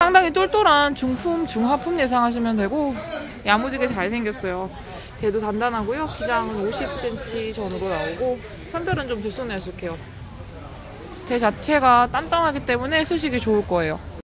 상당히 똘똘한 중품, 중하품 예상하시면 되고 야무지게 잘생겼어요. 대도 단단하고요. 기장은 50cm 전후로 나오고 선별은 좀 들쑥날쑥해요. 대 자체가 단단하기 때문에 쓰시기 좋을 거예요.